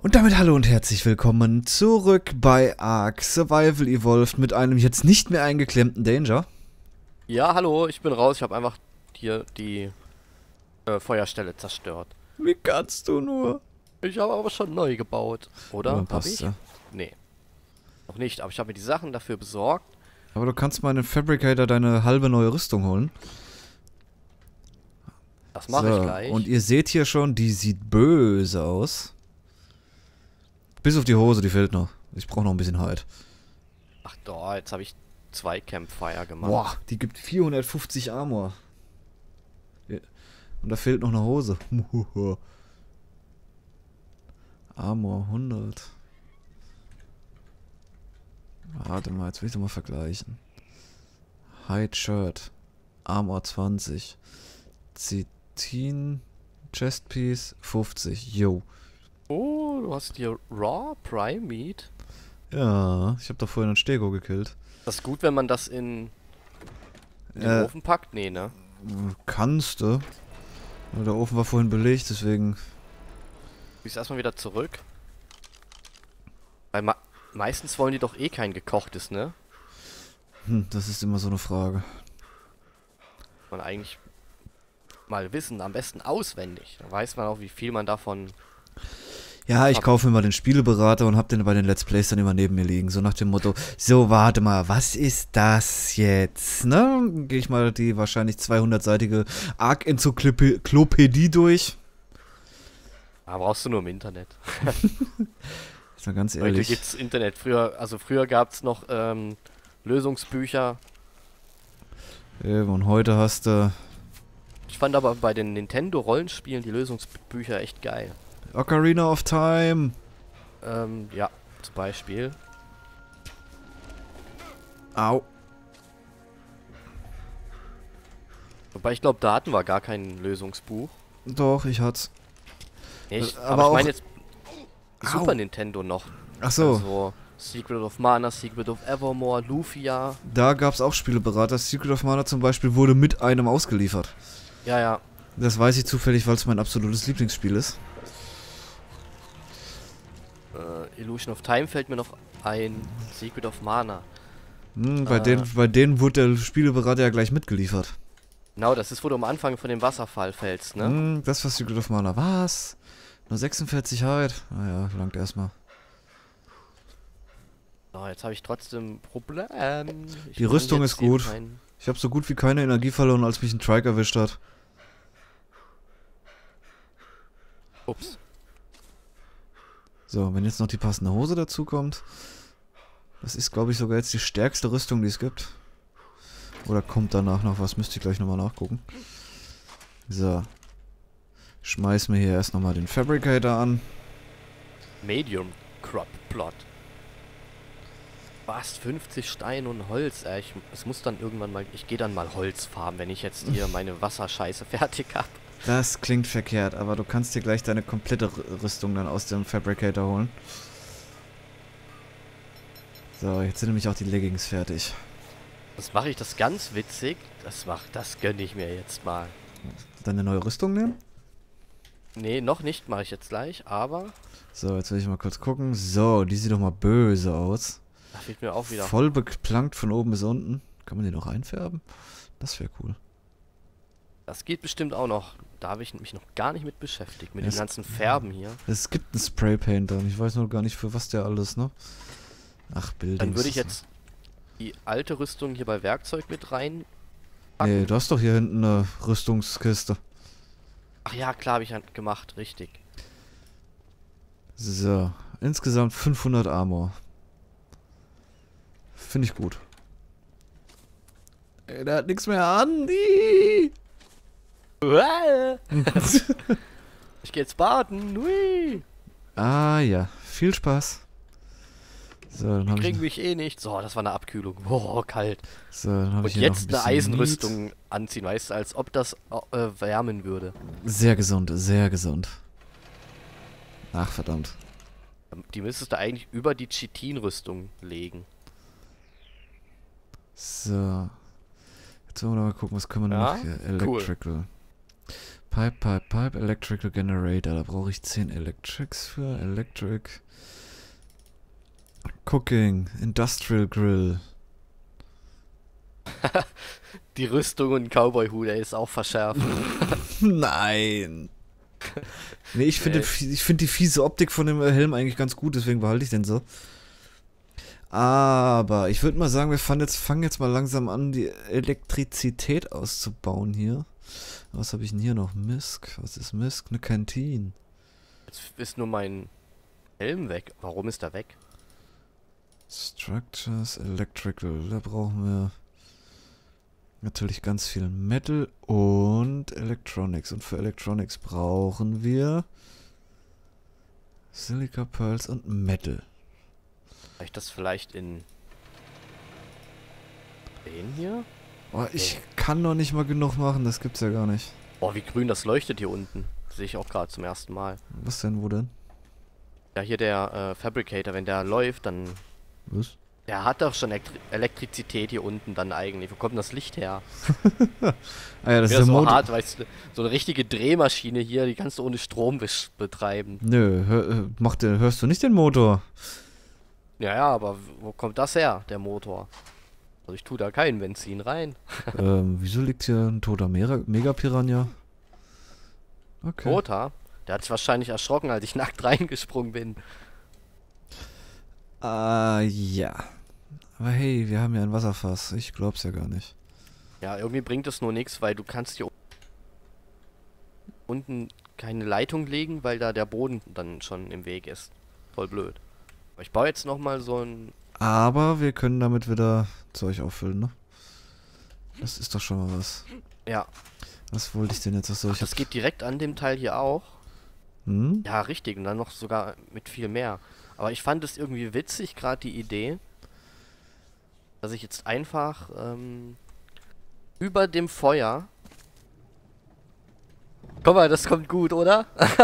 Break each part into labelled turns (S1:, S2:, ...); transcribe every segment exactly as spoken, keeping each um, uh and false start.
S1: Und damit hallo und herzlich willkommen zurück bei Ark Survival Evolved mit einem jetzt nicht mehr eingeklemmten Danger.
S2: Ja, hallo, ich bin raus. Ich habe einfach hier die äh, Feuerstelle zerstört.
S1: Wie kannst du nur?
S2: Ich habe aber schon neu gebaut. Oder?
S1: Ja,
S2: Hab
S1: passt
S2: ich?
S1: ja.
S2: Nee. Noch nicht, aber ich habe mir die Sachen dafür besorgt.
S1: Aber du kannst mal in den Fabricator deine halbe neue Rüstung holen.
S2: Das mache
S1: So,
S2: ich gleich.
S1: und ihr seht hier schon, die sieht böse aus. Bis auf die Hose, die fehlt noch. Ich brauche noch ein bisschen Halt.
S2: Ach doch, jetzt habe ich zwei Campfire gemacht.
S1: Boah, die gibt vierhundertfünfzig Armor. Ja. Und da fehlt noch eine Hose. Armor hundert. Warte mal, jetzt will ich doch mal vergleichen. Hide Shirt. Armor zwanzig. Zitin. Chestpiece fünfzig. Yo.
S2: Oh, du hast hier Raw Prime Meat.
S1: Ja, ich habe da vorhin einen Stego gekillt.
S2: Das ist gut, wenn man das in, in den
S1: Äh,
S2: Ofen packt. Nee, ne?
S1: Kannst du. Der Ofen war vorhin belegt, deswegen.
S2: Ich erstmal wieder zurück. Weil ma meistens wollen die doch eh kein gekochtes, ne?
S1: Hm, das ist immer so eine Frage.
S2: Man eigentlich mal wissen, am besten auswendig. Da weiß man auch, wie viel man davon...
S1: Ja, ich
S2: Ab-
S1: kaufe mir mal den Spieleberater und hab den bei den Let's Plays dann immer neben mir liegen. So nach dem Motto, so warte mal, was ist das jetzt? Ne? Gehe ich mal die wahrscheinlich zweihundertseitige Ark-Enzyklopädie durch.
S2: Da brauchst du nur im Internet.
S1: Ist mal ganz
S2: Heute
S1: ehrlich.
S2: gibt's Internet. Früher, also früher gab's noch ähm, Lösungsbücher.
S1: Eben, und heute hast du
S2: Ich fand aber bei den Nintendo-Rollenspielen die Lösungsbücher echt geil.
S1: Ocarina of Time.
S2: Ähm, ja, zum Beispiel.
S1: Au.
S2: Wobei ich glaube, da hatten wir gar kein Lösungsbuch.
S1: Doch, ich hat's.
S2: Nee, ich,
S1: Äh,
S2: aber,
S1: aber
S2: ich
S1: auch-
S2: meine jetzt
S1: Au.
S2: Super Nintendo noch.
S1: Ach so,
S2: Also Secret of Mana, Secret of Evermore, Lufia.
S1: da gab's auch Spieleberater. Secret of Mana zum Beispiel wurde mit einem ausgeliefert.
S2: Ja, ja.
S1: Das weiß ich zufällig, weil es mein absolutes Lieblingsspiel ist.
S2: Äh, Illusion of Time fällt mir noch ein. Secret of Mana.
S1: Hm, bei,
S2: Ah.
S1: denen, bei denen wurde der Spieleberater ja gleich mitgeliefert.
S2: Genau, das ist, wo du am Anfang von dem Wasserfall fällst, ne?
S1: Hm, das war Secret of Mana. Was? Nur sechsundvierzig Hyde? Naja, langt erstmal.
S2: So, jetzt habe ich trotzdem Problem. Ich
S1: Die
S2: kann
S1: Rüstung
S2: jetzt
S1: ist
S2: hier
S1: gut.
S2: kein-
S1: Ich habe so gut wie keine Energie verloren, als mich ein Trike erwischt hat.
S2: Ups.
S1: So, wenn jetzt noch die passende Hose dazu kommt. Das ist, glaube ich, sogar jetzt die stärkste Rüstung, die es gibt. Oder kommt danach noch was? Müsste ich gleich nochmal nachgucken. So. Schmeiß mir hier erst nochmal den Fabricator an.
S2: Medium Crop Plot. Was? fünfzig Stein und Holz? Äh, ich, es muss dann irgendwann mal... Ich gehe dann mal Holz farmen, wenn ich jetzt hier meine Wasserscheiße fertig habe.
S1: Das klingt verkehrt, aber du kannst dir gleich deine komplette R- Rüstung dann aus dem Fabricator holen. So, jetzt sind nämlich auch die Leggings fertig.
S2: Das mache ich das ganz witzig. Das mach, das gönne ich mir jetzt mal.
S1: Deine neue Rüstung nehmen?
S2: Nee, noch nicht, mache ich jetzt gleich, aber...
S1: So, jetzt will ich mal kurz gucken. So, die sieht doch mal böse aus.
S2: Da fehlt mir auch wieder...
S1: Voll beplankt von oben bis unten. Kann man die noch einfärben? Das wäre cool.
S2: Das geht bestimmt auch noch. Da habe ich mich noch gar nicht mit beschäftigt. Mit
S1: Ja,
S2: den
S1: es-
S2: ganzen Färben hier.
S1: Es gibt einen Spraypainter und ich weiß nur gar nicht, für was der alles, ne? Ach, Bildungs...
S2: Dann würde ich jetzt die alte Rüstung hier bei Werkzeug mit rein.
S1: Nee, du hast doch hier hinten eine Rüstungskiste.
S2: Ach ja, klar, habe ich ja gemacht, richtig.
S1: So, insgesamt fünfhundert Armor. Finde ich gut. Ey, der hat nichts mehr an. Ih.
S2: Ich gehe jetzt baden. Hui.
S1: Ah ja, viel Spaß. So, dann habe
S2: Kriegen
S1: ich,
S2: mich eh nicht. So, das war eine Abkühlung. Boah, kalt.
S1: so, dann hab
S2: Und
S1: ich hier noch
S2: jetzt
S1: ein
S2: eine
S1: bisschen
S2: Eisenrüstung anziehen, weißt du, als ob das äh, wärmen würde.
S1: Meat. Sehr gesund, sehr gesund. Ach, verdammt.
S2: Die müsstest du eigentlich über die Chitin-Rüstung legen.
S1: So. Jetzt wollen wir mal gucken, was können wir
S2: Ja,
S1: noch hier?
S2: cool.
S1: Electrical. Pipe, Pipe, Pipe, Electrical Generator. Da brauche ich zehn Electrics für. Electric. Cooking, Industrial Grill.
S2: Die Rüstung und Cowboy-Hut, ey, ist auch verschärft.
S1: Nein. Nee, ich finde
S2: Nee.
S1: ich find die fiese Optik von dem Helm eigentlich ganz gut, deswegen behalte ich den so. Aber ich würde mal sagen, wir fangen jetzt, fangen jetzt mal langsam an, die Elektrizität auszubauen hier. Was habe ich denn hier noch? Misk. Was ist Misk? Eine Kantine.
S2: Jetzt ist nur mein Helm weg. Warum ist er weg?
S1: Structures, Electrical. Da brauchen wir natürlich ganz viel Metal und Electronics. Und für Electronics brauchen wir Silica Pearls und Metal.
S2: Habe ich das vielleicht in den hier?
S1: Oh, ich kann noch nicht mal genug machen, das gibt's ja gar nicht.
S2: Boah, wie grün das leuchtet hier unten. Sehe ich auch gerade zum ersten Mal.
S1: Was denn, wo denn?
S2: Ja, hier der äh, Fabricator, wenn der läuft, dann...
S1: Was?
S2: Der hat doch schon Elektri Elektrizität hier unten dann eigentlich. Wo kommt denn das Licht her?
S1: Ah ja, das ist
S2: Ja,
S1: der
S2: so
S1: Motor.
S2: hart, weißt du, so eine richtige Drehmaschine hier, die kannst du ohne Strom besch- betreiben.
S1: Nö, hör, äh, macht der, hörst du nicht den Motor?
S2: Ja, ja, aber wo kommt das her, der Motor? Also ich tue da kein Benzin rein.
S1: ähm, wieso liegt hier ein toter Mera- Mega-Piranha? Okay.
S2: Lothar, der hat sich wahrscheinlich erschrocken, als ich nackt reingesprungen bin.
S1: Ah, ja. Aber hey, wir haben ja ein Wasserfass. Ich glaub's ja gar nicht.
S2: Ja, irgendwie bringt es nur nichts, weil du kannst hier unten keine Leitung legen, weil da der Boden dann schon im Weg ist. Voll blöd. Aber ich baue jetzt nochmal so ein...
S1: Aber wir können damit wieder Zeug auffüllen, ne? Das ist doch schon mal was.
S2: Ja,
S1: Was wollte ich denn jetzt? Achso,
S2: ach,
S1: ich
S2: das
S1: hab...
S2: geht direkt an dem Teil hier auch.
S1: Hm?
S2: Ja, richtig. Und dann noch sogar mit viel mehr. Aber ich fand es irgendwie witzig, gerade die Idee, dass ich jetzt einfach ähm, über dem Feuer... Guck mal, das kommt gut, oder?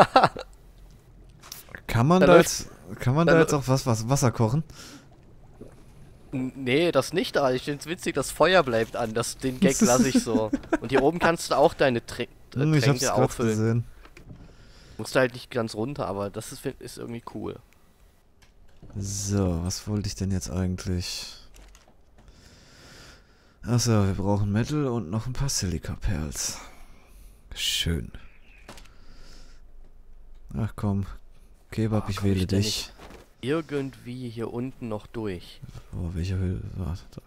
S1: Kann man
S2: Da
S1: da
S2: läuft-
S1: jetzt... Kann man
S2: da
S1: da
S2: lä-
S1: jetzt auch was, was Wasser kochen?
S2: N- Nee, das nicht, aber ich find's witzig, das Feuer bleibt an. Das, den Gag lasse ich so. Und hier oben kannst du auch deine Trä äh,
S1: Hm, ich hab's
S2: Tränke
S1: gerade
S2: auffüllen.
S1: gesehen.
S2: Musst du halt nicht ganz runter, aber das ist, ist irgendwie cool.
S1: So, was wollte ich denn jetzt eigentlich? Achso, wir brauchen Metal und noch ein paar Silica Pearls. Schön. Ach komm, Kebab,
S2: Ah,
S1: ich
S2: komm
S1: wähle
S2: ich denn
S1: dich.
S2: Irgendwie hier unten noch durch.
S1: Oh, welcher will... Warte, da.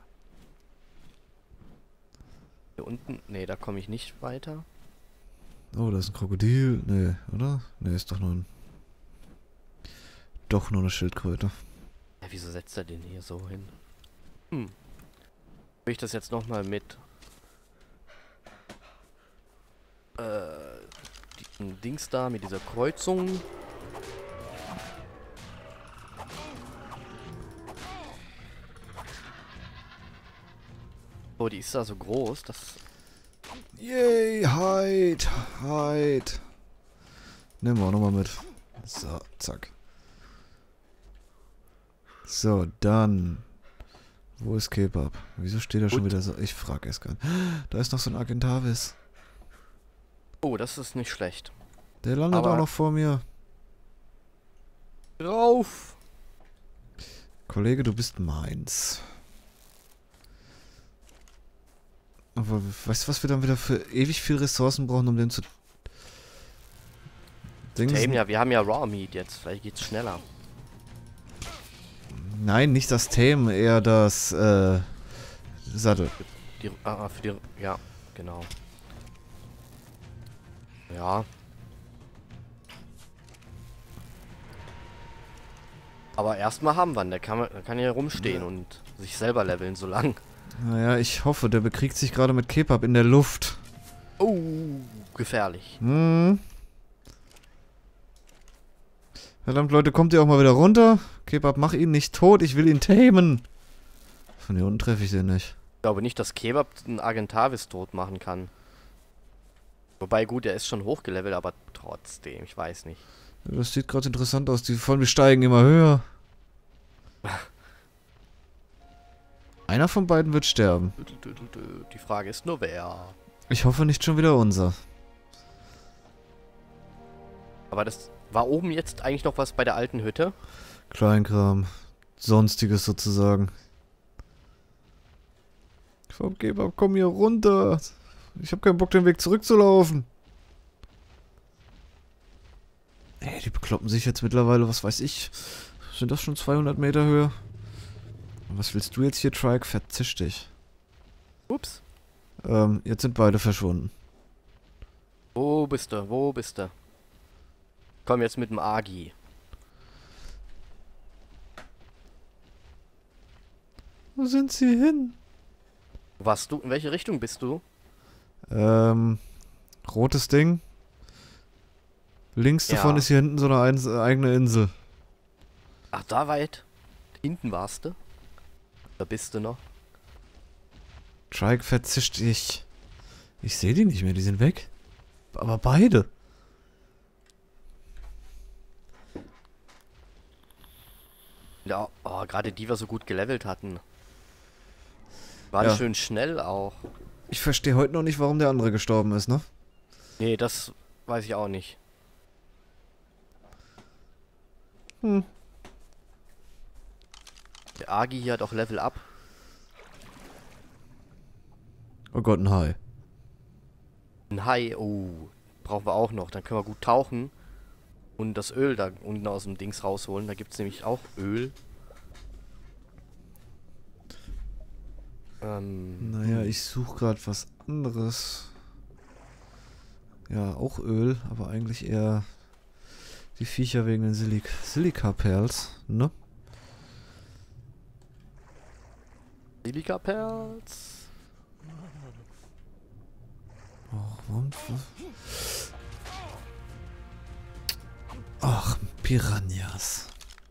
S2: Hier unten, nee, da komme ich nicht weiter.
S1: Oh, da ist ein Krokodil. Nee, oder? Nee, ist doch nur ein... Doch nur eine Schildkröte.
S2: Ja, wieso setzt er den hier so hin? Hm. Will ich das jetzt nochmal mit äh, diesem Dings da, mit dieser Kreuzung. Oh, die ist da so groß, das...
S1: Yay, Hide, Hide. Nehmen wir auch nochmal mit. So, zack. So, dann... Wo ist Kebab? Wieso steht er schon
S2: Gut.
S1: wieder so? Ich frage erst gar nicht. Da ist noch so ein Argentavis.
S2: Oh, das ist nicht schlecht.
S1: Der landet
S2: Aber-
S1: auch noch vor mir.
S2: Drauf!
S1: Kollege, du bist meins. Aber weißt du, was wir dann wieder für ewig viel Ressourcen brauchen, um den zu... Dingsen?
S2: Tame, ja, wir haben ja Raw Meat jetzt, vielleicht geht's schneller.
S1: Nein, nicht das Tame, eher das äh, Sattel.
S2: Die, ah, für die, ja, genau. Ja. Aber erstmal haben wir ihn, der kann, der kann ja rumstehen
S1: Ja.
S2: und sich selber leveln so lang.
S1: Naja, ich hoffe, der bekriegt sich gerade mit Kebab in der Luft.
S2: Oh, gefährlich.
S1: Hm. Verdammt, Leute, kommt ihr auch mal wieder runter? Kebab, mach ihn nicht tot, ich will ihn tamen. Von hier unten treffe ich den nicht.
S2: Ich glaube nicht, dass Kebab einen Argentavis tot machen kann. Wobei, gut, der ist schon hochgelevelt, aber trotzdem, ich weiß nicht.
S1: Das sieht gerade interessant aus. Die von wir steigen immer höher. Einer von beiden wird sterben.
S2: Die Frage ist nur, wer.
S1: Ich hoffe nicht schon wieder unser.
S2: Aber das war oben jetzt eigentlich noch was bei der alten Hütte?
S1: Kleinkram. Sonstiges sozusagen. Vom Kebab, komm hier runter. Ich habe keinen Bock, den Weg zurückzulaufen. Ey, die bekloppen sich jetzt mittlerweile, was weiß ich. Sind das schon zweihundert Meter Höhe? Was willst du jetzt hier, Trike? Verzisch dich.
S2: Ups.
S1: Ähm, jetzt sind beide verschwunden.
S2: Wo bist du? Wo bist du? Komm jetzt mit dem Agi.
S1: Wo sind sie hin?
S2: Wo warst du? In welche Richtung bist du?
S1: Ähm, rotes Ding. Links
S2: Ja.
S1: davon ist hier hinten so eine eins- eigene Insel.
S2: Ach, da weit? Hinten warst du? Da bist du noch.
S1: Trike verzischt dich. Ich sehe die nicht mehr, die sind weg. Aber beide.
S2: Ja, oh, gerade die wir so gut gelevelt hatten. Waren
S1: Ja.
S2: schön schnell auch.
S1: Ich verstehe heute noch nicht, warum der andere gestorben ist, ne?
S2: Nee, das weiß ich auch nicht.
S1: Hm.
S2: Der Agi hier hat auch Level Up.
S1: Oh Gott, ein Hai.
S2: Ein Hai, oh, brauchen wir auch noch. Dann können wir gut tauchen und das Öl da unten aus dem Dings rausholen. Da gibt es nämlich auch Öl. Ähm,
S1: Naja, ich suche gerade was anderes. Ja, auch Öl, aber eigentlich eher die Viecher wegen den Silik Silika-Perls, ne?
S2: Silika-Perls.
S1: Oh, und ach, Piranhas.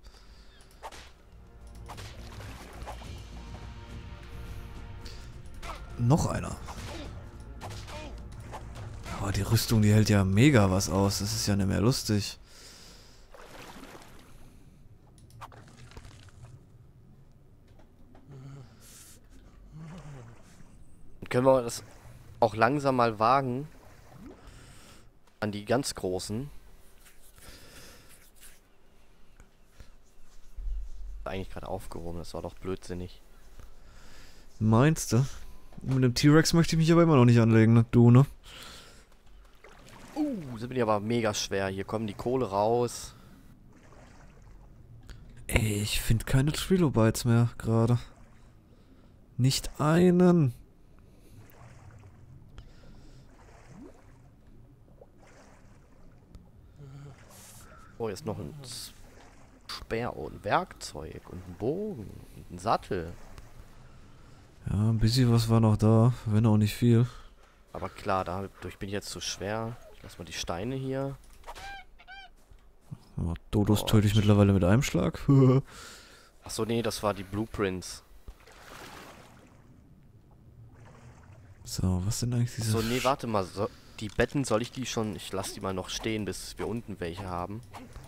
S1: Noch einer. Aber die Rüstung, die hält ja mega was aus. Das ist ja nicht mehr lustig.
S2: Dann können wir das auch langsam mal wagen an die ganz großen. Eigentlich gerade aufgehoben, das war doch blödsinnig.
S1: Meinst du? Mit dem T-Rex möchte ich mich aber immer noch nicht anlegen, ne? Du, ne?
S2: Uh, sind die aber mega schwer. Hier kommen die Kohle raus.
S1: Ey, ich finde keine Trilobites mehr gerade. Nicht einen.
S2: Oh, jetzt noch ein Speer und ein Werkzeug und ein Bogen und ein Sattel.
S1: Ja, ein bisschen was war noch da, wenn auch nicht viel.
S2: Aber klar, dadurch bin ich jetzt zu schwer. Ich lass mal die Steine hier.
S1: Oh, Dodos
S2: Oh,
S1: töte ich mittlerweile mit einem Schlag.
S2: Achso, nee, das war die Blueprints.
S1: So, was sind eigentlich diese...
S2: So, nee, warte mal. So, die Betten, soll ich die schon... Ich lass die mal noch stehen, bis wir unten welche haben.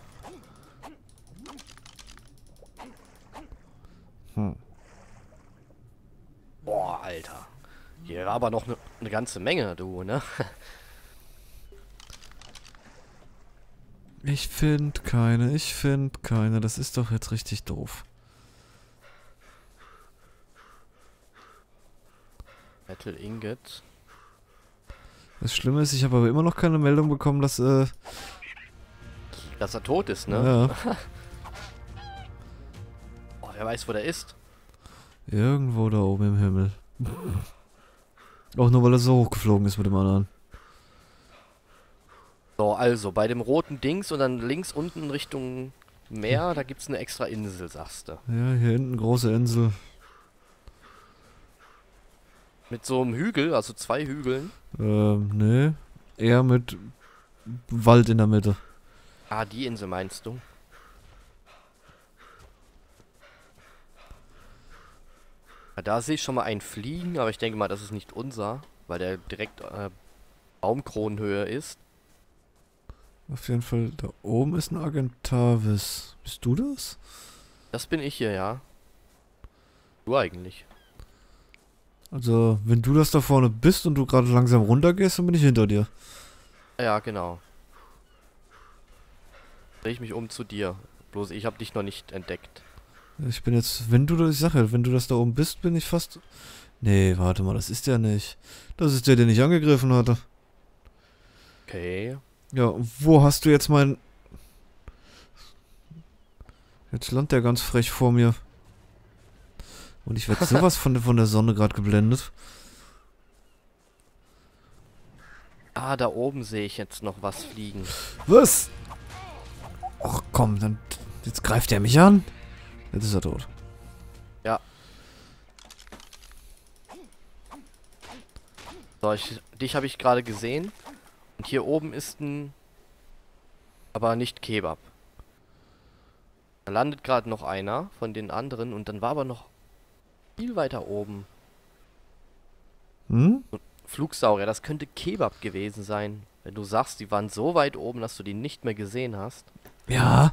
S1: Hm.
S2: Boah, Alter. Hier war aber noch eine ne ganze Menge, du, ne?
S1: Ich finde keine, ich finde keine. Das ist doch jetzt richtig doof.
S2: Metal Ingot.
S1: Das Schlimme ist, ich habe aber immer noch keine Meldung bekommen, dass, äh...
S2: Dass er tot ist, ne?
S1: Ja,
S2: Oh, wer weiß, wo der ist.
S1: irgendwo da oben im Himmel. Auch nur, weil er so hochgeflogen ist mit dem anderen.
S2: So, also, bei dem roten Dings und dann links unten Richtung Meer, da gibt's eine extra Insel, sagst du.
S1: Ja, hier hinten große Insel.
S2: Mit so einem Hügel, also zwei Hügeln.
S1: Ähm, nee. Eher mit Wald in der Mitte.
S2: Ah, die Insel meinst du? Ja, da sehe ich schon mal einen fliegen, aber ich denke mal, das ist nicht unser, weil der direkt äh, Baumkronenhöhe ist.
S1: Auf jeden Fall, da oben ist ein Argentavis. Bist du das?
S2: Das bin ich hier, ja. Du eigentlich.
S1: Also, wenn du das da vorne bist und du gerade langsam runtergehst, dann bin ich hinter dir.
S2: Ja, genau. Dreh ich mich um zu dir. Bloß ich habe dich noch nicht entdeckt.
S1: Ich bin jetzt, wenn du das, ich sag ja, wenn du das da oben bist, bin ich fast... Nee, warte mal, das ist der nicht. Das ist der, den ich angegriffen hatte.
S2: Okay.
S1: Ja, wo hast du jetzt mein... Jetzt landet der ganz frech vor mir. Und ich werde sowas von, von der Sonne gerade geblendet.
S2: Ah, da oben sehe ich jetzt noch was fliegen.
S1: Was? Och komm, dann... Jetzt greift er mich an. Jetzt ist er tot.
S2: Ja. So, ich, dich habe ich gerade gesehen. Und hier oben ist ein... Aber nicht Kebab. Da landet gerade noch einer von den anderen. Und dann war aber noch viel weiter oben.
S1: Hm?
S2: Flugsaurier, das könnte Kebab gewesen sein. Wenn du sagst, die waren so weit oben, dass du die nicht mehr gesehen hast.
S1: Ja.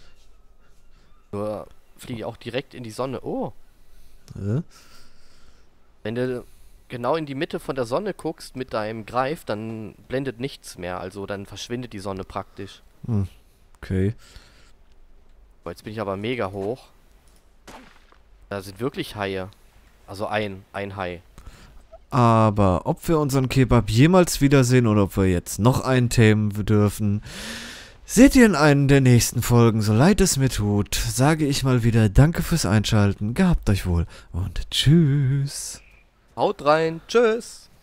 S2: Nur fliege ich auch direkt in die Sonne. Oh.
S1: Äh?
S2: Wenn du genau in die Mitte von der Sonne guckst mit deinem Greif, dann blendet nichts mehr. Also dann verschwindet die Sonne praktisch.
S1: Hm. Okay.
S2: Boah, jetzt bin ich aber mega hoch. Da sind wirklich Haie. Also ein, ein Hai.
S1: Aber ob wir unseren Kebab jemals wiedersehen oder ob wir jetzt noch einen themen dürfen, seht ihr in einer der nächsten Folgen. So leid es mir tut, sage ich mal wieder Danke fürs Einschalten, gehabt euch wohl und tschüss.
S2: Haut rein, tschüss.